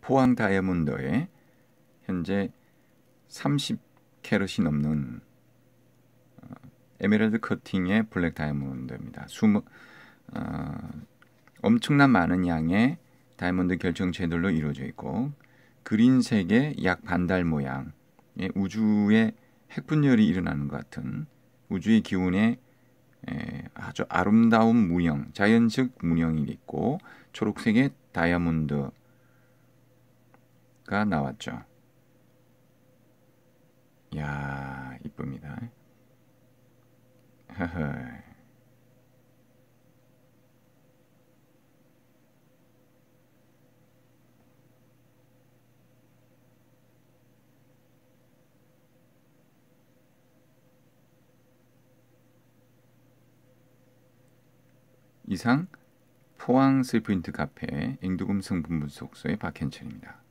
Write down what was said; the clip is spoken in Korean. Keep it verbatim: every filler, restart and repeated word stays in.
포항 다이아몬드에 현재 삼십 캐럿이 넘는 어, 에메랄드 커팅의 블랙 다이아몬드입니다. 수모, 어, 엄청난 많은 양의 다이아몬드 결정체들로 이루어져 있고 그린색의 약 반달 모양, 우주의 핵분열이 일어나는 것 같은 우주의 기운에 에, 아주 아름다운 문형, 자연적 문형이 있고 초록색의 다이아몬드가 나왔죠. 이야, 이쁩니다. 이상 포항 쓰리포인트 카페 앵두금 성분 분석소의 박현철입니다.